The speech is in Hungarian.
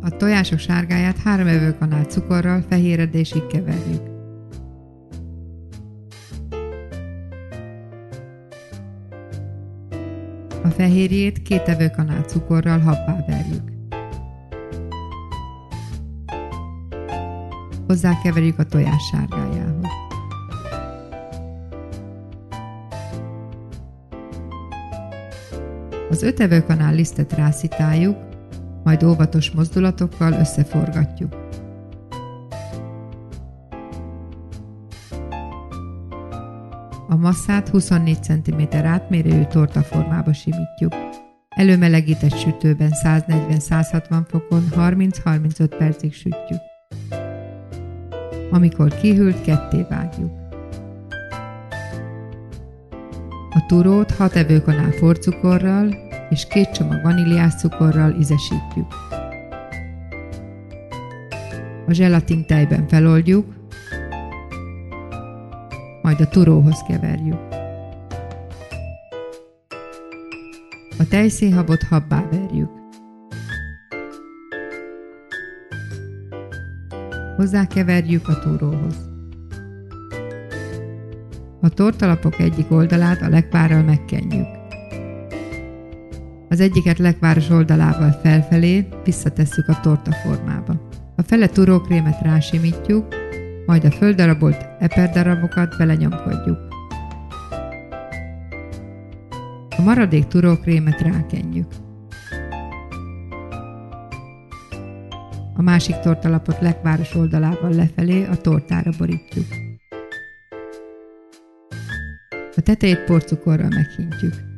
A tojások sárgáját 3 evőkanál cukorral fehéredésig keverjük. A fehérjét 2 evőkanál cukorral habbá verjük. Hozzákeverjük a tojás sárgájához. Az 5 evőkanál lisztet rászitáljuk, majd óvatos mozdulatokkal összeforgatjuk. A masszát 24 cm átmérőjű tortaformába simítjuk. Előmelegített sütőben 140-160 fokon 30-35 percig sütjük. Amikor kihűlt, ketté vágjuk. A turót 6 evőkanál forcukorral és 2 csomag vaníliás cukorral ízesítjük. A zselatint tejben feloldjuk, majd a turóhoz keverjük. A tejszínhabot habbá verjük. Hozzákeverjük a turóhoz. A tortalapok egyik oldalát a lekvárral megkenjük. Az egyiket lekváros oldalával felfelé visszatesszük a tortaformába. A fele turókrémet rásimítjuk, majd a földdarabolt eperdarabokat belenyomkodjuk. A maradék turókrémet rákenjük. A másik tortalapot lekváros oldalával lefelé a tortára borítjuk. A tetejét porcukorral meghintjük.